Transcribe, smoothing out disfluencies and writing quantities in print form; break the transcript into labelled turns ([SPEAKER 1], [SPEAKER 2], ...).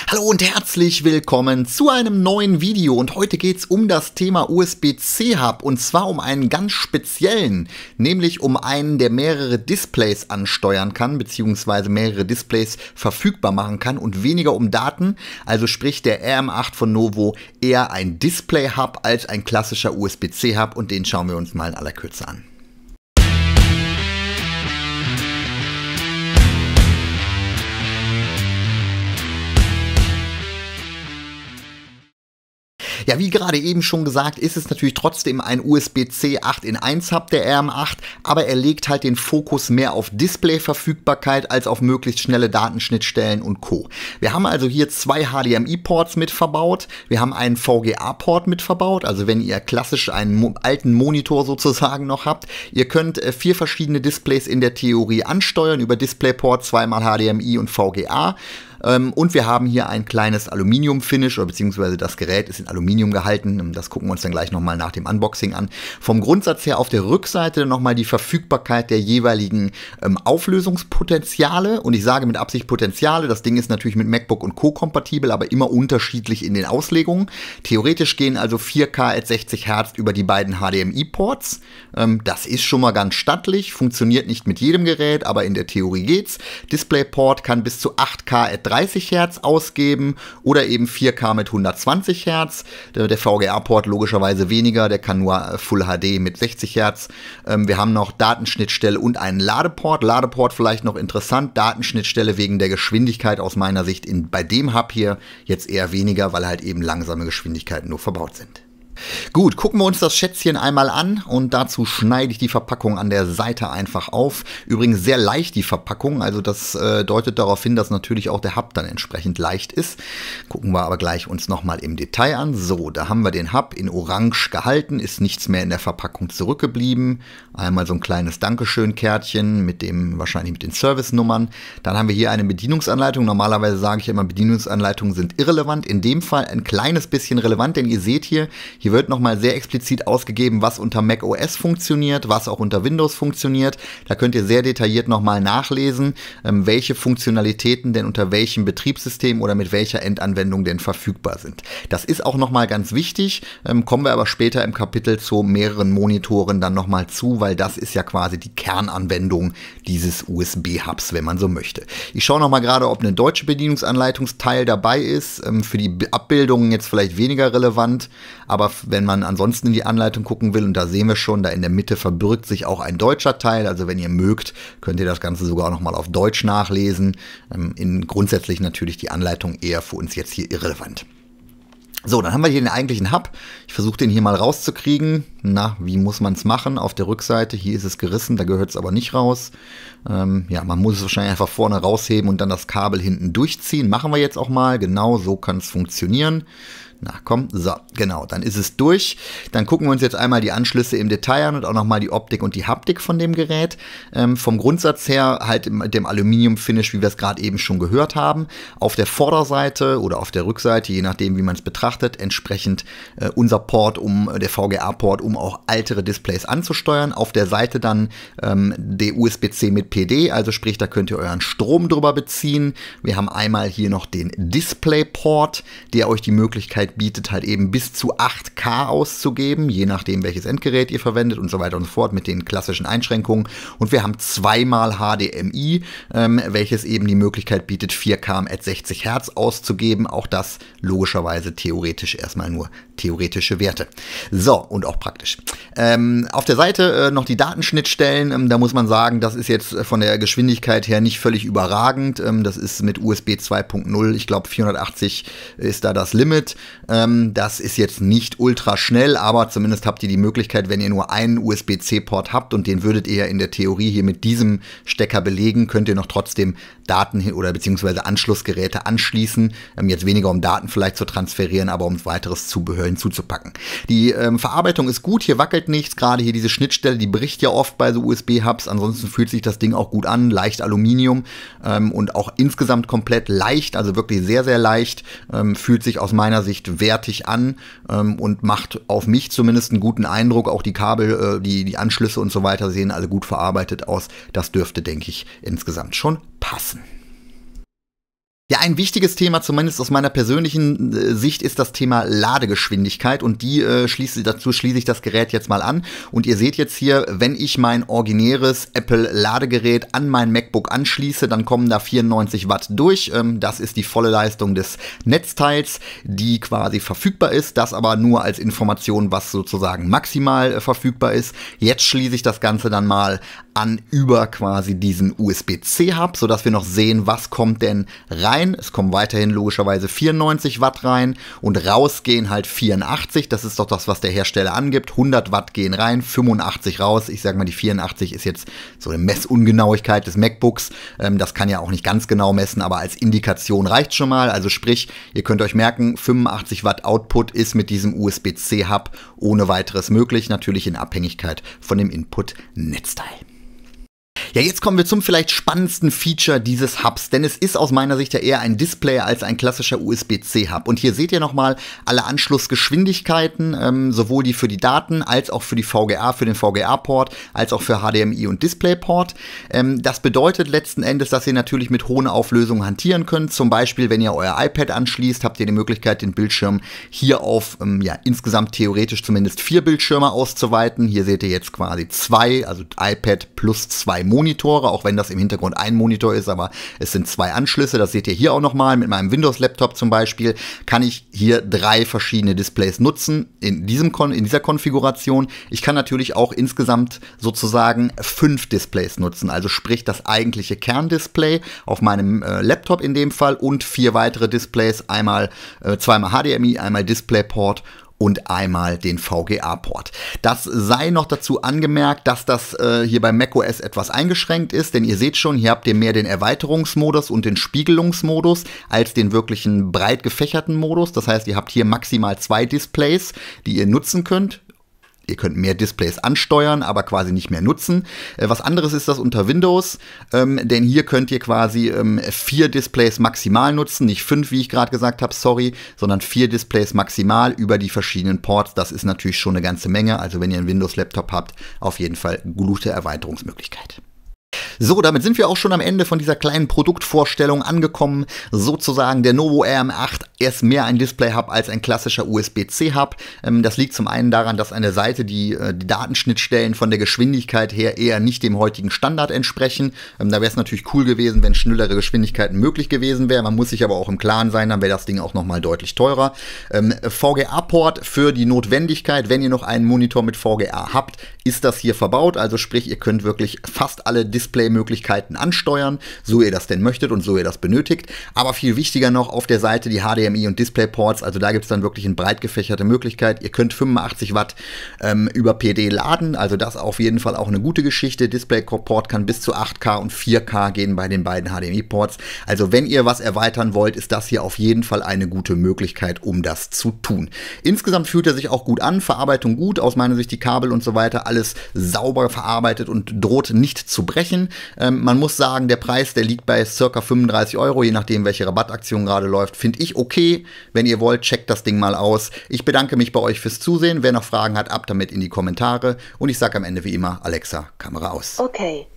[SPEAKER 1] Hallo und herzlich willkommen zu einem neuen Video und heute geht es um das Thema USB-C-Hub und zwar um einen ganz speziellen, nämlich um einen, der mehrere Displays ansteuern kann bzw. mehrere Displays verfügbar machen kann und weniger um Daten, also sprich der RM8 von Novo eher ein Display-Hub als ein klassischer USB-C-Hub und den schauen wir uns mal in aller Kürze an. Ja, wie gerade eben schon gesagt, ist es natürlich trotzdem ein USB-C 8 in 1 Hub, der RM8, aber er legt halt den Fokus mehr auf Display-Verfügbarkeit als auf möglichst schnelle Datenschnittstellen und Co. Wir haben also hier zwei HDMI-Ports mit verbaut, wir haben einen VGA-Port mit verbaut, also wenn ihr klassisch einen alten Monitor sozusagen noch habt, ihr könnt 4 verschiedene Displays in der Theorie ansteuern über DisplayPort, zweimal HDMI und VGA. Und wir haben hier ein kleines Aluminium-Finish, oder beziehungsweise das Gerät ist in Aluminium gehalten. Das gucken wir uns dann gleich nochmal nach dem Unboxing an. Vom Grundsatz her auf der Rückseite nochmal die Verfügbarkeit der jeweiligen Auflösungspotenziale. Und ich sage mit Absicht Potenziale. Das Ding ist natürlich mit MacBook und Co. kompatibel, aber immer unterschiedlich in den Auslegungen. Theoretisch gehen also 4K at 60 Hertz über die beiden HDMI-Ports. Das ist schon mal ganz stattlich, funktioniert nicht mit jedem Gerät, aber in der Theorie geht's. DisplayPort kann bis zu 8K at 30 Hertz ausgeben oder eben 4K mit 120 Hertz. Der VGA-Port logischerweise weniger, der kann nur Full HD mit 60 Hertz. Wir haben noch Datenschnittstelle und einen Ladeport. Ladeport vielleicht noch interessant, Datenschnittstelle wegen der Geschwindigkeit aus meiner Sicht bei dem Hub hier jetzt eher weniger, weil halt eben langsame Geschwindigkeiten nur verbaut sind. Gut, gucken wir uns das Schätzchen einmal an und dazu schneide ich die Verpackung an der Seite einfach auf. Übrigens sehr leicht die Verpackung, also das deutet darauf hin, dass natürlich auch der Hub dann entsprechend leicht ist. Gucken wir aber gleich uns nochmal im Detail an. So, da haben wir den Hub in Orange gehalten, ist nichts mehr in der Verpackung zurückgeblieben. Einmal so ein kleines Dankeschön-Kärtchen wahrscheinlich mit den Service-Nummern. Dann haben wir hier eine Bedienungsanleitung. Normalerweise sage ich immer, Bedienungsanleitungen sind irrelevant. In dem Fall ein kleines bisschen relevant, denn ihr seht hier wird nochmal sehr explizit ausgegeben, was unter Mac OS funktioniert, was auch unter Windows funktioniert. Da könnt ihr sehr detailliert nochmal nachlesen, welche Funktionalitäten denn unter welchem Betriebssystem oder mit welcher Endanwendung denn verfügbar sind. Das ist auch nochmal ganz wichtig, kommen wir aber später im Kapitel zu mehreren Monitoren dann nochmal zu, weil das ist ja quasi die Kernanwendung dieses USB-Hubs, wenn man so möchte. Ich schaue nochmal gerade, ob eine deutsche Bedienungsanleitungsteil dabei ist. Für die Abbildungen jetzt vielleicht weniger relevant, aber wenn man ansonsten in die Anleitung gucken will, und da sehen wir schon, da in der Mitte verbirgt sich auch ein deutscher Teil, also wenn ihr mögt, könnt ihr das Ganze sogar noch mal auf Deutsch nachlesen. Grundsätzlich natürlich die Anleitung eher für uns jetzt hier irrelevant. So, dann haben wir hier den eigentlichen Hub. Ich versuche den hier mal rauszukriegen. Na, wie muss man es machen? Auf der Rückseite, hier ist es gerissen, da gehört es aber nicht raus. Ja, man muss es wahrscheinlich einfach vorne rausheben und dann das Kabel hinten durchziehen. Machen wir jetzt auch mal. Genau so kann es funktionieren. Na komm, so, genau, dann ist es durch. Dann gucken wir uns jetzt einmal die Anschlüsse im Detail an und auch nochmal die Optik und die Haptik von dem Gerät. Vom Grundsatz her halt mit dem Aluminium-Finish, wie wir es gerade eben schon gehört haben. Auf der Vorderseite oder auf der Rückseite, je nachdem wie man es betrachtet, entsprechend unser Port, der VGA-Port, um auch ältere Displays anzusteuern. Auf der Seite dann der USB-C mit PD, also sprich, da könnt ihr euren Strom drüber beziehen. Wir haben einmal hier noch den Display-Port, der euch die Möglichkeit bietet, halt eben bis zu 8K auszugeben, je nachdem welches Endgerät ihr verwendet und so weiter und so fort mit den klassischen Einschränkungen. Und wir haben zweimal HDMI, welches eben die Möglichkeit bietet, 4K at 60 Hertz auszugeben. Auch das logischerweise theoretisch erstmal nur theoretische Werte. So, und auch praktisch. Auf der Seite noch die Datenschnittstellen. Da muss man sagen, das ist jetzt von der Geschwindigkeit her nicht völlig überragend. Das ist mit USB 2.0, ich glaube 480 ist da das Limit. Das ist jetzt nicht ultra schnell, aber zumindest habt ihr die Möglichkeit, wenn ihr nur einen USB-C-Port habt und den würdet ihr in der Theorie hier mit diesem Stecker belegen, könnt ihr noch trotzdem Daten oder beziehungsweise Anschlussgeräte anschließen. Jetzt weniger um Daten vielleicht zu transferieren, aber um weiteres Zubehör hinzuzupacken. Die Verarbeitung ist gut, hier wackelt nichts, gerade hier diese Schnittstelle, die bricht ja oft bei so USB-Hubs, ansonsten fühlt sich das Ding auch gut an, leicht Aluminium und auch insgesamt komplett leicht, also wirklich sehr, sehr leicht, fühlt sich aus meiner Sicht wertig an und macht auf mich zumindest einen guten Eindruck. Auch die Kabel, die Anschlüsse und so weiter sehen alle gut verarbeitet aus. Das dürfte, denke ich, insgesamt schon passen. Ja, ein wichtiges Thema, zumindest aus meiner persönlichen Sicht, ist das Thema Ladegeschwindigkeit und dazu schließe ich das Gerät jetzt mal an. Und ihr seht jetzt hier, wenn ich mein originäres Apple-Ladegerät an mein MacBook anschließe, dann kommen da 94 Watt durch. Das ist die volle Leistung des Netzteils, die quasi verfügbar ist. Das aber nur als Information, was sozusagen maximal verfügbar ist. Jetzt schließe ich das Ganze dann mal an über quasi diesen USB-C-Hub, sodass wir noch sehen, was kommt denn rein. Es kommen weiterhin logischerweise 94 Watt rein und rausgehen halt 84. Das ist doch das, was der Hersteller angibt. 100 Watt gehen rein, 85 raus. Ich sag mal, die 84 ist jetzt so eine Messungenauigkeit des MacBooks. Das kann ja auch nicht ganz genau messen, aber als Indikation reicht schon mal. Also sprich, ihr könnt euch merken, 85 Watt Output ist mit diesem USB-C-Hub ohne weiteres möglich. Natürlich in Abhängigkeit von dem Input-Netzteil. Ja, jetzt kommen wir zum vielleicht spannendsten Feature dieses Hubs, denn es ist aus meiner Sicht ja eher ein Display als ein klassischer USB-C-Hub. Und hier seht ihr nochmal alle Anschlussgeschwindigkeiten, sowohl die für die Daten als auch für die VGA, für den VGA-Port, als auch für HDMI und DisplayPort. Das bedeutet letzten Endes, dass ihr natürlich mit hohen Auflösungen hantieren könnt. Zum Beispiel, wenn ihr euer iPad anschließt, habt ihr die Möglichkeit, den Bildschirm hier auf insgesamt theoretisch zumindest 4 Bildschirme auszuweiten. Hier seht ihr jetzt quasi 2, also iPad plus 2 Monitore, auch wenn das im Hintergrund ein Monitor ist, aber es sind 2 Anschlüsse. Das seht ihr hier auch nochmal. Mit meinem Windows-Laptop zum Beispiel kann ich hier 3 verschiedene Displays nutzen in dieser Konfiguration. Ich kann natürlich auch insgesamt sozusagen 5 Displays nutzen, also sprich das eigentliche Kerndisplay auf meinem Laptop in dem Fall und 4 weitere Displays, zweimal HDMI, einmal DisplayPort und einmal den VGA-Port. Das sei noch dazu angemerkt, dass das hier bei macOS etwas eingeschränkt ist, denn ihr seht schon, hier habt ihr mehr den Erweiterungsmodus und den Spiegelungsmodus als den wirklichen breit gefächerten Modus. Das heißt, ihr habt hier maximal 2 Displays, die ihr nutzen könnt. Ihr könnt mehr Displays ansteuern, aber quasi nicht mehr nutzen. Was anderes ist das unter Windows, denn hier könnt ihr quasi 4 Displays maximal nutzen, nicht 5, wie ich gerade gesagt habe, sorry, sondern 4 Displays maximal über die verschiedenen Ports. Das ist natürlich schon eine ganze Menge, also wenn ihr einen Windows-Laptop habt, auf jeden Fall gute Erweiterungsmöglichkeit. So, damit sind wir auch schon am Ende von dieser kleinen Produktvorstellung angekommen. Sozusagen der Novo RM8 ist mehr ein Display-Hub als ein klassischer USB-C-Hub. Das liegt zum einen daran, dass an der Seite die Datenschnittstellen von der Geschwindigkeit her eher nicht dem heutigen Standard entsprechen. Da wäre es natürlich cool gewesen, wenn schnellere Geschwindigkeiten möglich gewesen wären. Man muss sich aber auch im Klaren sein, dann wäre das Ding auch nochmal deutlich teurer. VGA-Port für die Notwendigkeit, wenn ihr noch einen Monitor mit VGA habt, ist das hier verbaut. Also sprich, ihr könnt wirklich fast alle Display-Möglichkeiten ansteuern, so ihr das denn möchtet und so ihr das benötigt. Aber viel wichtiger noch auf der Seite die HDMI und DisplayPorts, also da gibt es dann wirklich eine breit gefächerte Möglichkeit. Ihr könnt 85 Watt über PD laden, also das auf jeden Fall auch eine gute Geschichte. DisplayPort kann bis zu 8K und 4K gehen bei den beiden HDMI-Ports. Also wenn ihr was erweitern wollt, ist das hier auf jeden Fall eine gute Möglichkeit, um das zu tun. Insgesamt fühlt er sich auch gut an, Verarbeitung gut, aus meiner Sicht die Kabel und so weiter, alles sauber verarbeitet und droht nicht zu brechen. Man muss sagen, der Preis, der liegt bei ca. 35 €, je nachdem, welche Rabattaktion gerade läuft. Finde ich okay. Wenn ihr wollt, checkt das Ding mal aus. Ich bedanke mich bei euch fürs Zusehen. Wer noch Fragen hat, ab damit in die Kommentare. Und ich sage am Ende wie immer, Alexa, Kamera aus.
[SPEAKER 2] Okay.